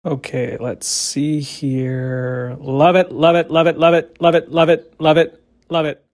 Okay, let's see here. Love it, love it, love it, love it, love it, love it, love it, love it.